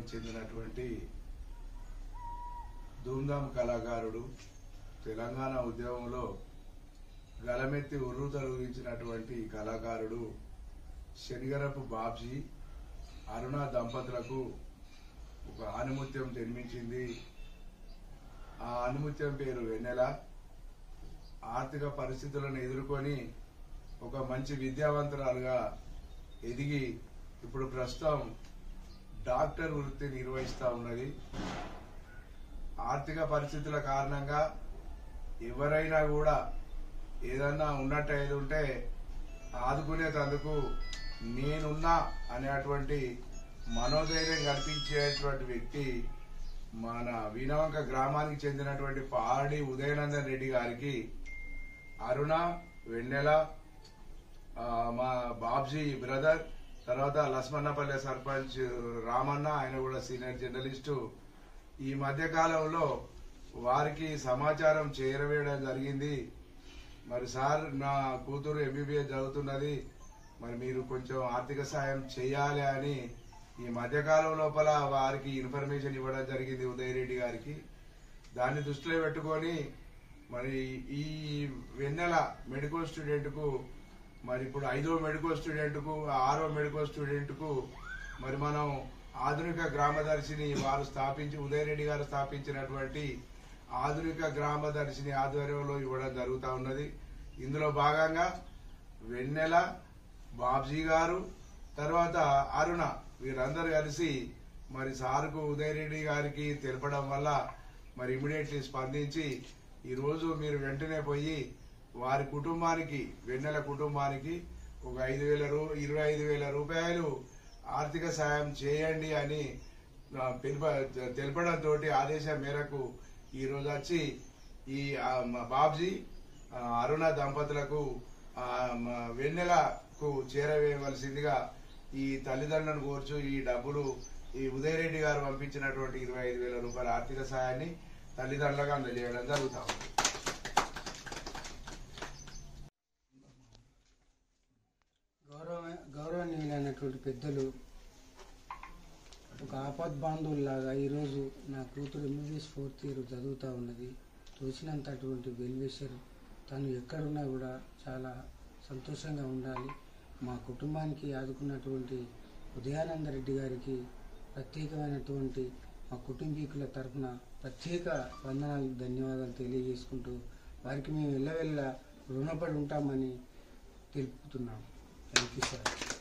గ్రామానికి చెందినటువంటి ధూమ్ధామ్ కళాకారుడు, తెలంగాణ ఉద్యమంలో గలమెత్తి ఉర్రు తొలగించినటువంటి కళాకారుడు శనిగరపు బాబ్జీ అరుణ దంపతులకు ఒక ఆణిముత్యం జన్మించింది. ఆ ఆణిముత్యం పేరు వెన్నెల. ఆర్థిక పరిస్థితులను ఎదుర్కొని ఒక మంచి విద్యావంతురాలుగా ఎదిగి ఇప్పుడు ప్రస్తుతం డాక్టర్ వృత్తి నిర్వహిస్తూ ఉన్నది. ఆర్థిక పరిస్థితుల కారణంగా ఎవరైనా కూడా ఏదన్నా ఉన్నట్టు ఏది ఉంటే ఆదుకునేందుకు నేనున్నా అనేటువంటి మనోధైర్యం కల్పించేటువంటి వ్యక్తి మన వీణవంక గ్రామానికి చెందినటువంటి పాడి ఉదయనందన్ రెడ్డి గారికి అరుణ, వెన్నెల, మా బాబ్జీ బ్రదర్, తర్వాత లస్మన్నపల్లె సర్పంచ్ రామన్న, ఆయన కూడా సీనియర్ జర్నలిస్టు, ఈ మధ్య కాలంలో వారికి సమాచారం చేరవేయడం జరిగింది. మరి సార్, నా కూతురు ఎంబీబీఎస్ చదువుతున్నది, మరి మీరు కొంచెం ఆర్థిక సాయం చేయాలి అని ఈ మధ్యకాలం లోపల వారికి ఇన్ఫర్మేషన్ ఇవ్వడం జరిగింది ఉదయరెడ్డి గారికి. దాన్ని దృష్టిలో పెట్టుకొని మరి ఈ వెన్నెల మెడికల్ స్టూడెంట్కు, మరి ఇప్పుడు 5వ మెడికల్ స్టూడెంట్కు, 6వ మెడికల్ స్టూడెంట్కు మరి మనం ఆధునిక గ్రామదర్శిని వారు స్థాపించి ఉదయరెడ్డి గారు స్థాపించినటువంటి ఆధునిక గ్రామదర్శిని ఆధ్వర్యంలో ఇవ్వడం జరుగుతూ ఉన్నది. ఇందులో భాగంగా వెన్నెల, బాబ్జీ గారు, తర్వాత అరుణ, వీరందరూ కలిసి మరి సార్కు ఉదయరెడ్డి గారికి తెలపడం వల్ల మరి ఇమీడియట్లీ స్పందించి ఈరోజు మీరు వెంటనే పోయి వారి కుటుంబానికి, వెన్నెల కుటుంబానికి ఒక 25,000 రూపాయలు ఆర్థిక సాయం చేయండి అని తెలపడంతో ఆదేశం మేరకు ఈరోజు వచ్చి ఈ బాబ్జీ అరుణ దంపతులకు వెన్నెలకు చేరవేయవలసిందిగా ఈ తల్లిదండ్రులను కోర్చు ఈ డబ్బులు ఈ ఉదయరెడ్డి గారు పంపించినటువంటి 25,000 రూపాయల ఆర్థిక సాయాన్ని తల్లిదండ్రులకు అందజేయడం జరుగుతా ఉంది. గౌరవనీయులైనటువంటి పెద్దలు, ఒక ఆపద్బాంధవుల్లాగా ఈరోజు నా కూతురు ఎంబీబీఎస్ 4th ఇయర్ చదువుతూ ఉన్నది. తోచినంత అటువంటి వెల్విషర్, తను ఎక్కడున్నా కూడా చాలా సంతోషంగా ఉండాలి. మా కుటుంబానికి ఆదుకున్నటువంటి ఉదయానంద రెడ్డి గారికి ప్రత్యేకమైనటువంటి మా కుటుంబీకుల తరఫున ప్రత్యేక వందనాలు, ధన్యవాదాలు తెలియజేసుకుంటూ వారికి మేము ఎల్లవెల్ల రుణపడి ఉంటామని తెలుపుతున్నాం. Thank you sir.